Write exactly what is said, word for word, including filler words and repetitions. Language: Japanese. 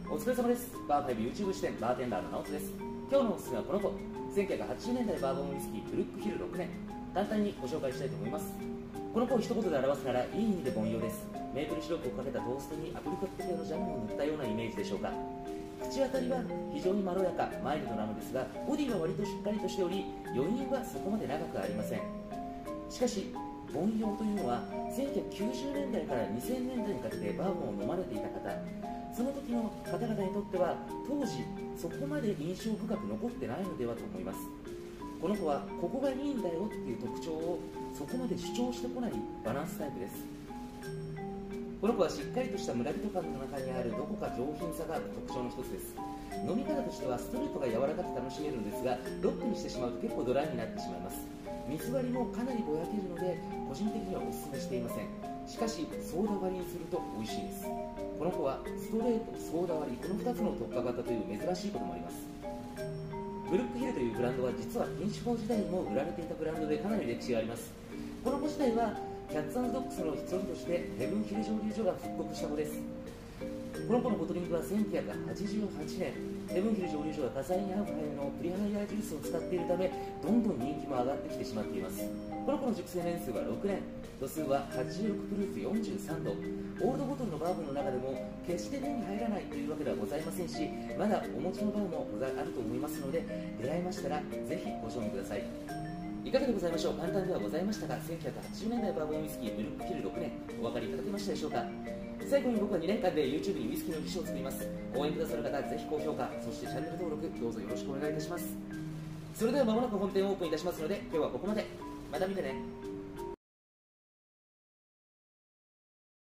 お疲れ様です。バーファイブ YouTube 支店バーテンダーの直人です。今日のおすすめはこの子、せんきゅうひゃくはちじゅうねんだいバーボンウイスキーブルックヒルろくねん。簡単にご紹介したいと思います。この子を一言で表すならいい意味で凡庸です。メープルシロップをかけたトーストにアプリコット系のジャムを塗ったようなイメージでしょうか。口当たりは非常にまろやか、マイルドなのですが、ボディは割としっかりとしており、余韻はそこまで長くありません。しかし凡庸というのはせんきゅうひゃくきゅうじゅうねんだいからにせんねんだいにかけてバーボンを飲まれていた方、その時の方々にとっては当時そこまで印象深く残ってないのではと思います。この子はここがいいんだよっていう特徴をそこまで主張してこないバランスタイプです。この子はしっかりとした村人感の中にあるどこか上品さが特徴の一つです。飲み方としてはストレートが柔らかく楽しめるんですが、ロックにしてしまうと結構ドライになってしまいます。水割りもかなりぼやけるので個人的にはお勧めしていません。しかしソーダ割りにすると美味しいです。この子はストレート、ソーダ割り、このふたつの特化型という珍しいこともあります。ブルックヒルというブランドは実は禁酒法時代にも売られていたブランドでかなり歴史があります。この子自体はキャッツ&ドッグスの一人としてヘブンヒル蒸留所が復刻した子です。この子のボトリングはせんきゅうひゃくはちじゅうはちねん、ヘブンヒル蒸留所が火災に遭う前のプリハイヤージュースを使っているため、どんどん人気も上がってきてしまっています。この子の熟成年数はろくねん、度数ははちじゅうろくプルーフよんじゅうさんど、オールドボトルのバーボンの中でも決して目に入らないというわけではございませんし、まだお持ちのバーもあると思いますので、出会いましたらぜひご賞味ください。いかがでございましょう。簡単ではございましたが、せんきゅうひゃくはちじゅうねんだいバーボンウイスキーブルックヒルろくねん、お分かりいただけましたでしょうか。最後に僕はにねんかんで YouTube にウイスキーの記事を作ります。応援くださる方、ぜひ高評価、そしてチャンネル登録どうぞよろしくお願いいたします。それでは間もなく本店をオープンいたしますので、今日はここまで。また見てね。